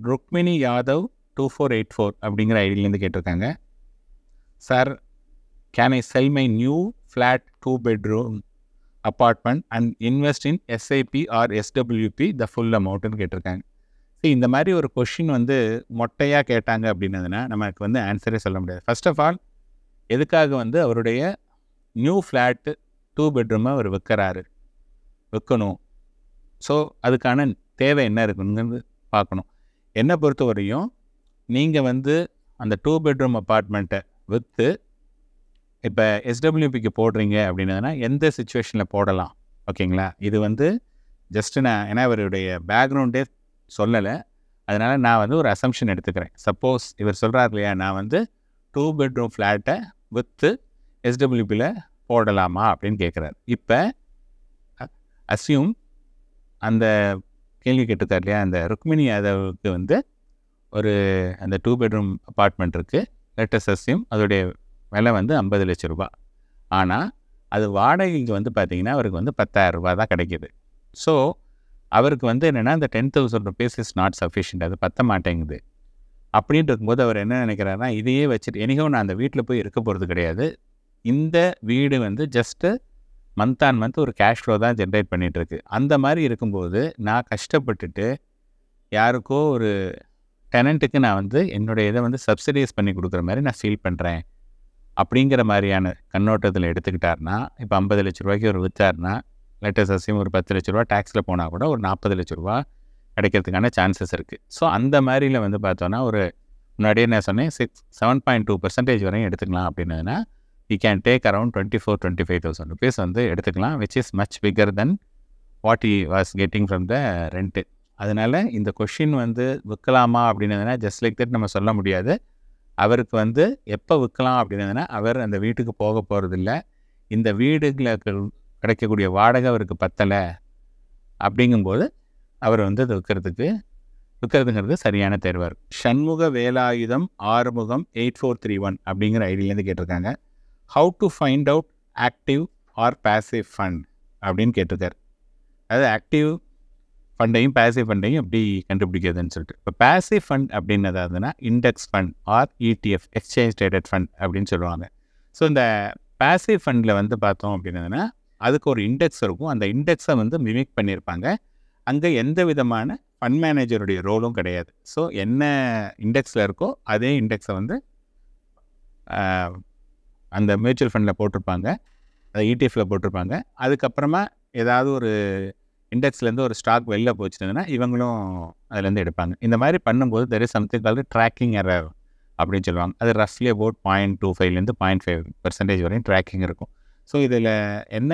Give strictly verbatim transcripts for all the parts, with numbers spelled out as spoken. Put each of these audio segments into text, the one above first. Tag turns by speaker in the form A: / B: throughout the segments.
A: Rukmini Yadav two four eight four அப்படிங்கிற ஐடியிலேருந்து கேட்டிருக்காங்க. Sir, can I sell my new flat two bedroom apartment and invest in SIP or SWP the full அமௌண்ட்டுன்னு கேட்டிருக்காங்க. So இந்த மாதிரி ஒரு கொஷின் வந்து மொட்டையாக கேட்டாங்க அப்படின்னதுன்னா நமக்கு வந்து ஆன்சரே சொல்ல முடியாது. ஃபர்ஸ்ட் ஆஃப் ஆல், எதுக்காக வந்து அவருடைய நியூ ஃப்ளாட்டு டூ பெட்ரூமை அவர் விற்கிறாரு, விற்கணும். ஸோ அதுக்கான தேவை என்ன இருக்குங்கிறது பார்க்கணும். என்னை பொறுத்த வரையும் நீங்கள் வந்து அந்த டூ பெட்ரூம் அப்பார்ட்மெண்ட்டை விற்று இப்போ எஸ்டபிள்யூபிக்கு போடுறீங்க அப்படின்னதுன்னா எந்த சுச்சுவேஷனில் போடலாம், ஓகேங்களா? இது வந்து ஜஸ்ட்டு நான் ஏன்னா அவருடைய பேக்ரவுண்டே சொல்லலை, அதனால் நான் வந்து ஒரு அசம்ஷன் எடுத்துக்கிறேன். சப்போஸ் இவர் சொல்கிறார் இல்லையா, நான் வந்து டூ பெட்ரூம் ஃப்ளாட்டை விற்று எஸ்டபிள்யூபியில் போடலாமா அப்படின்னு கேட்குறாரு. இப்போ அஸ்யூம் அந்த கேள்வி கேட்டிருக்கார் இல்லையா, அந்த ருக்மிணி யாதவுக்கு வந்து ஒரு அந்த டூ பெட்ரூம் அப்பார்ட்மெண்ட் இருக்குது. லெட்டஸ் அஸ்யூம் அதோடைய விலை வந்து ஐம்பது லட்ச ரூபா. ஆனால் அது வாடகைக்கு வந்து பார்த்திங்கன்னா அவருக்கு வந்து பத்தாயிரம் ரூபா தான் கிடைக்கிது. ஸோ அவருக்கு வந்து என்னென்னா அந்த ten thousand rupees is not sufficient, அது பத்த மாட்டேங்குது. அப்படின்ட்டு இருக்கும்போது அவர் என்ன நினைக்கிறாருன்னா, இதையே வச்சுட்டு எனக்கும் நான் அந்த வீட்டில் போய் இருக்க போகிறது கிடையாது, இந்த வீடு வந்து ஜஸ்ட்டு மந்த் ஆன் மந்த் ஒரு கேஷ் ஃப்ளோ தான் ஜென்ரேட் பண்ணிகிட்ருக்கு. அந்த மாதிரி இருக்கும்போது நான் கஷ்டப்பட்டுட்டு யாருக்கோ ஒரு டெனண்ட்டுக்கு நான் வந்து என்னுடைய இதை வந்து சப்சிடைஸ் பண்ணி கொடுக்குற மாதிரி நான் ஃபீல் பண்ணுறேன் அப்படிங்கிற மாதிரியான கண்ணோட்டத்தில் எடுத்துக்கிட்டாருன்னா, இப்போ ஐம்பது லட்ச ரூபாய்க்கு ஒரு விற்றாருன்னா லெட்டஸ் அஸ்யூம் ஒரு பத்து லட்ச ரூபா டேக்ஸில் போனால் கூட ஒரு நாற்பது லட்ச ரூபா கிடைக்கிறதுக்கான சான்சஸ் இருக்குது. ஸோ அந்த மாதிரியில் வந்து பார்த்தோன்னா ஒரு முன்னாடியே நான் சொன்னேன் six seven point two percentage வரையும் எடுத்துக்கலாம் அப்படின்னதுன்னா you can take around twenty four twenty five thousand rupees வந்து எடுத்துக்கலாம், which is much bigger than what he was getting from the rent. அதனால் இந்த கொஷின் வந்து விற்கலாமா அப்படின்னதுன்னா ஜஸ்ட் லைக் தட் நம்ம சொல்ல முடியாது. அவருக்கு வந்து எப்போ விற்கலாம் அப்படின்னதுன்னா அவர் அந்த வீட்டுக்கு போக போகிறதில்ல, இந்த வீடுகளுக்கு கிடைக்கக்கூடிய வாடகை அவருக்கு பத்தலை அப்படிங்கும்போது அவர் வந்து அது விற்கிறதுக்கு விற்கிறதுங்கிறது சரியான தேர்வாக இருக்கும். Shanmuga Velayutham Arumugam eight four three one அப்படிங்கிற ஐடியிலேருந்து கேட்டிருக்காங்க. How to find out active or passive fund அப்படின்னு கேட்டிருக்காரு. அதாவது ஆக்டிவ் ஃபண்டையும் பேசிவ் ஃபண்டையும் எப்படி கண்டுபிடிக்கிறதுன்னு சொல்லிட்டு. இப்போ பேசிவ் ஃபண்ட் அப்படின்னு எதாவதுன்னா index fund or ETF exchange traded fund அப்படின்னு சொல்லுவாங்க. ஸோ இந்த பேசிவ் ஃபண்டில் வந்து பார்த்தோம் அப்படின்னதுன்னா அதுக்கு ஒரு இண்டெக்ஸ் இருக்கும், அந்த இண்டெக்ஸை வந்து மிமிக் பண்ணியிருப்பாங்க. அங்கே எந்த விதமான ஃபண்ட் மேனேஜருடைய ரோலும் கிடையாது. ஸோ என்ன இண்டெக்ஸில் இருக்கோ அதே இண்டெக்ஸை வந்து அந்த மியூச்சுவல் ஃபண்டில் போட்டிருப்பாங்க, அதை இடிஎஃப்பில் போட்டிருப்பாங்க. அதுக்கப்புறமா ஏதாவது ஒரு இண்டெக்ஸ்லேருந்து ஒரு ஸ்டாக் வெளில போச்சுன்னா இவங்களும் அதுலேருந்து எடுப்பாங்க. இந்த மாதிரி பண்ணும்போது there is something called tracking error அப்படின்னு சொல்லுவாங்க. அது ரஃப்லி அபவுட் பாயிண்ட் டூ ஃபைவ்லேருந்து பாயிண்ட் ஃபைவ் பர்சன்டேஜ் வரையும் ட்ராக்கிங் இருக்கும். ஸோ இதில் என்ன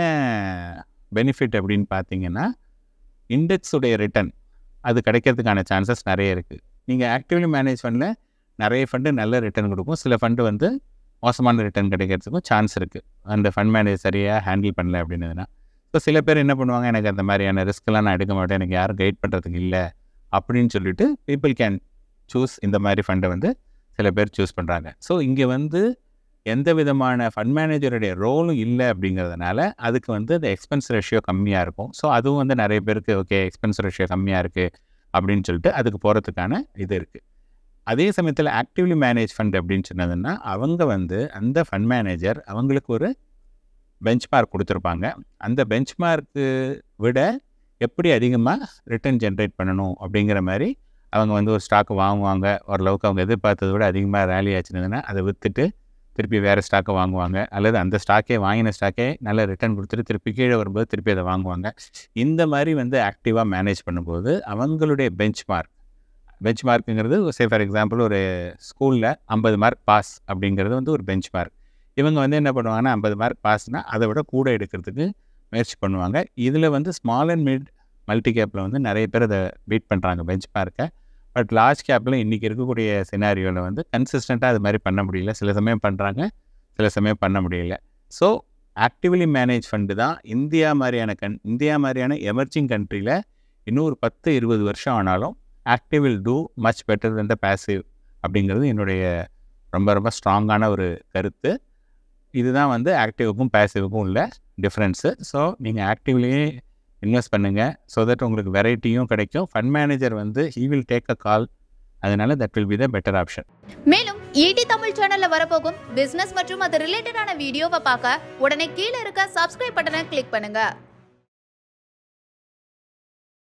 A: பெனிஃபிட் அப்படின்னு பார்த்தீங்கன்னா இண்டெக்ஸுடைய ரிட்டர்ன் அது கிடைக்கிறதுக்கான சான்சஸ் நிறைய இருக்குது. நீங்கள் ஆக்டிவ்லி மேனேஜ் ஃபண்டில் நிறைய ஃபண்டு நல்ல ரிட்டர்ன் கொடுக்கும், சில ஃபண்டு வந்து மோசமான ரிட்டர்ன் கிடைக்கிறதுக்கும் சான்ஸ் இருக்குது அந்த ஃபண்ட் மேனேஜ் சரியாக ஹேண்டில் பண்ணல அப்படின்னதுன்னா. ஸோ சில பேர் என்ன பண்ணுவாங்க, எனக்கு அந்த மாதிரியான ரிஸ்க்கெலாம் நான் எடுக்க மாட்டேன், எனக்கு யாரும் கைட் பண்ணுறதுக்கு இல்லை அப்படின்னு சொல்லிட்டு பீப்புள் கேன் சூஸ் இந்த மாதிரி ஃபண்டை வந்து சில பேர் சூஸ் பண்ணுறாங்க. ஸோ இங்கே வந்து எந்த விதமான ஃபண்ட் மேனேஜருடைய ரோலும் இல்லை அப்படிங்கிறதுனால அதுக்கு வந்து இந்த எக்ஸ்பென்ஸ் ரேஷியோ கம்மியாக இருக்கும். ஸோ அதுவும் வந்து நிறைய பேருக்கு ஓகே எக்ஸ்பென்ஸ் ரேஷியோ கம்மியாக இருக்குது அப்படின்னு சொல்லிட்டு அதுக்கு போகிறதுக்கான இது இருக்குது. அதே சமயத்தில் ஆக்டிவ்லி மேனேஜ் ஃபண்ட் அப்படின்னு சொன்னதுன்னா அவங்க வந்து அந்த ஃபண்ட் மேனேஜர் அவங்களுக்கு ஒரு பெஞ்ச் மார்க் கொடுத்துருப்பாங்க. அந்த பெஞ்ச் மார்க்கு விட எப்படி அதிகமாக ரிட்டர்ன் ஜென்ரேட் பண்ணணும் அப்படிங்கிற மாதிரி அவங்க வந்து ஒரு ஸ்டாக்கு வாங்குவாங்க. ஓரளவுக்கு அவங்க எதிர்பார்த்ததை விட அதிகமாக ரேலி ஆச்சுன்னா அதை விற்றுட்டு திருப்பி வேறு ஸ்டாக்கை வாங்குவாங்க, அல்லது அந்த ஸ்டாக்கே வாங்கின ஸ்டாக்கே நல்ல ரிட்டர்ன் கொடுத்துட்டு திருப்பி கீழே வரும்போது திருப்பி அதை வாங்குவாங்க. இந்த மாதிரி வந்து ஆக்டிவாக மேனேஜ் பண்ணும்போது அவங்களுடைய பெஞ்ச் மார்க் பெஞ்ச் மார்க்குங்கிறது சே ஃபார் எக்ஸாம்பிள் ஒரு ஸ்கூலில் ஐம்பது மார்க் பாஸ் அப்படிங்கிறது வந்து ஒரு பெஞ்ச் மார்க். இவங்க வந்து என்ன பண்ணுவாங்கன்னா ஐம்பது மார்க் பாஸ்னால் அதை விட கூட எடுக்கிறதுக்கு முயற்சி பண்ணுவாங்க. இதில் வந்து ஸ்மால் அண்ட் மிட் மல்டி கேப்பில் வந்து நிறைய பேர் அதை பீட் பண்ணுறாங்க பெஞ்ச் மார்க்கை. பட் லார்ஜ் கேப்பில் இன்றைக்கி இருக்கக்கூடிய சினாரியோவில் வந்து கன்சிஸ்டண்ட்டாக அது மாதிரி பண்ண முடியல. சில சமயம் பண்ணுறாங்க, சில சமயம் பண்ண முடியல. ஸோ ஆக்டிவ்லி மேனேஜ் ஃபண்டு தான் இந்தியா மாதிரியான கண் இந்தியா மாதிரியான எமர்ஜிங் கண்ட்ரியில் இன்னும் ஒரு பத்து இருபது வருஷம் ஆனாலும் active will do much better than the passive அப்படிங்கிறது என்னுடைய ரொம்ப ரொம்ப ஸ்ட்ராங்கான ஒரு கருத்து. இதுதான் வந்து ஆக்டிவுக்கும் பேசிவுக்கும் உள்ள டிஃப்ரென்ஸு. ஸோ நீங்கள் ஆக்டிவ்லேயே இன்வெஸ்ட் பண்ணுங்கள், ஸோ தட் உங்களுக்கு வெரைட்டியும் கிடைக்கும். ஃபண்ட் மேனேஜர் வந்து he will take a call அதனால that will be the better option.
B: மேலும் ஈடி தமிழ் சேனல்ல வரப்போகும் பிசினஸ் மற்றும் அது ரிலேட்டடான வீடியோவை பார்க்க உடனே கீழே இருக்க சப்ஸ்கிரைப் பட்டனை கிளிக் பண்ணுங்க.